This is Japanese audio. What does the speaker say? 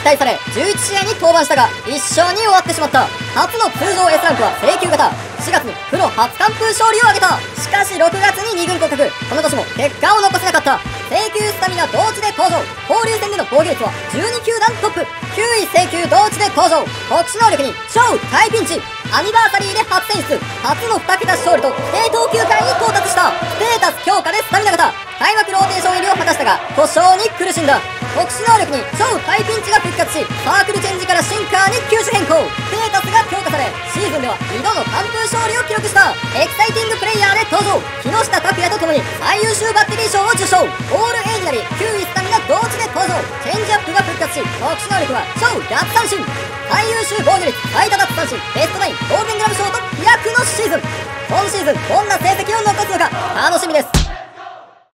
待され11試合に登板したが1勝に終わってしまった。初の通常 S ランクは請求型。4月にプロ初完封勝利を挙げた。しかし6月に2軍降格。この年も結果を残せなかった。請求スタミナ同地で登場。交流戦での防御率は12球団トップ。9位請求同地で登場。特殊能力に超大ピンチ。アニバーサリーで初選出。初の2桁勝利と規定投球回に到達した。ステータス強化でスタミナ型。開幕ローテーション入りを果たしたが故障に苦しんだ。特殊能力に超大ピンチが復活し、サークルチェンジからシンカーに球種変更。ステータスが強化され、シーズンでは2度の完封勝利を記録した。エキサイティングプレイヤーで登場。木下拓哉と共に最優秀バッテリー賞を受賞。オールエイジなり9位スタミナ同地で登場。チェンジアップが復活し、特殊能力は超奪三振。最優秀防御率、最多奪三振、ベストナイン、ゴールデングラブ賞と飛躍のシーズン。今シーズンどんな成績を残すのか楽しみです。